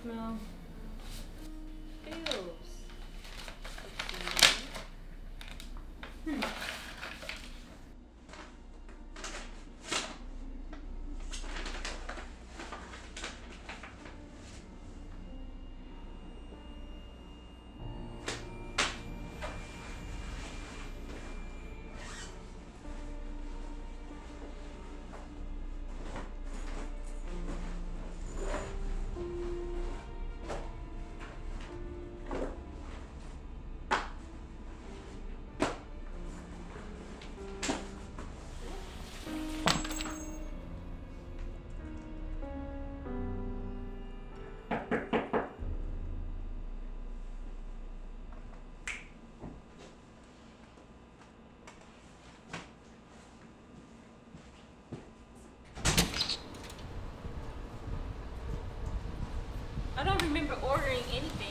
smell feels. I don't remember ordering anything.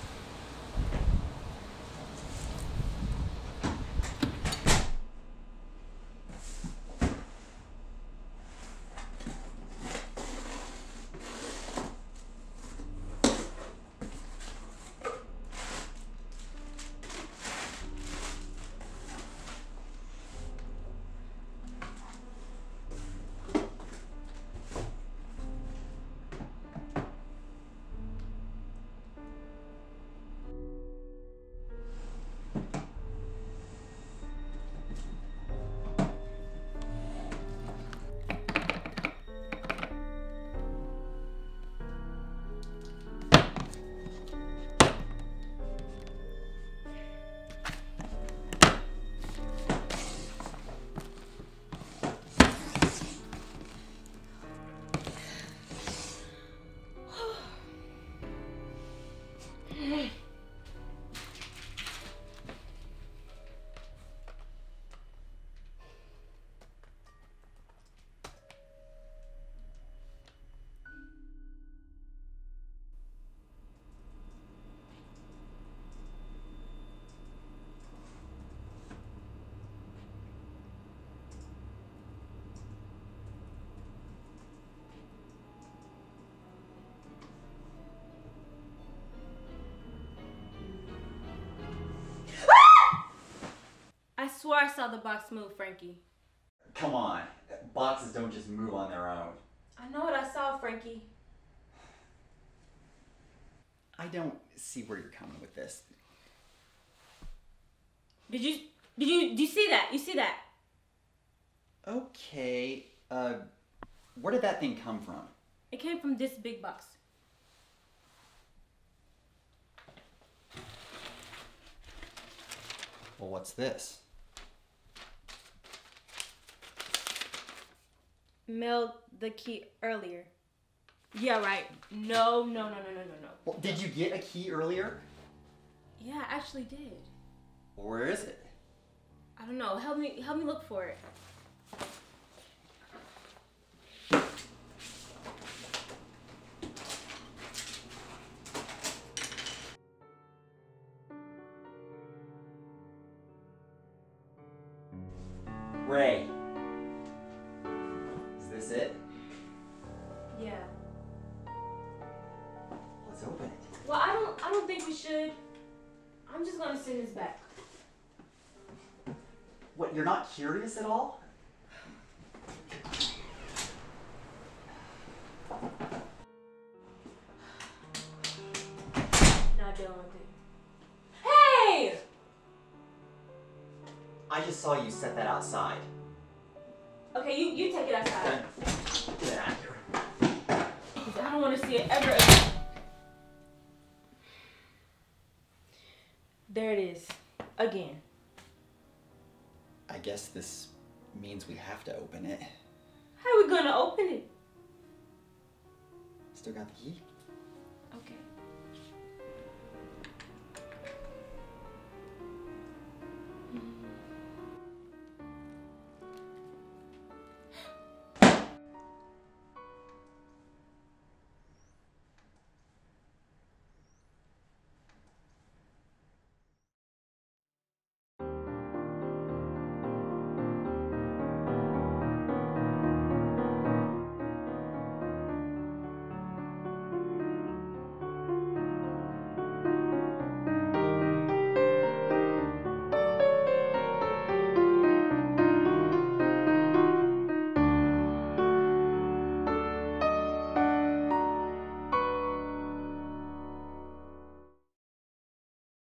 I swear I saw the box move, Frankie. Come on, boxes don't just move on their own. I know what I saw, Frankie. I don't see where you're coming with this. Did you see that? You see that? Okay, where did that thing come from? It came from this big box. Well, what's this? Mailed the key earlier. Yeah, right. No. Well, did you get a key earlier? Yeah, I actually did. Where is it? I don't know. Help me look for it. Ray. Is this it? Yeah. Let's open it. Well, I don't think we should. I'm just gonna send this back. What, you're not curious at all? Not dealing with it. Hey! I just saw you set that outside. Okay, you take it outside. Get it out of here. I don't want to see it ever again. There it is. Again. I guess this means we have to open it. How are we gonna open it? Still got the key? Okay.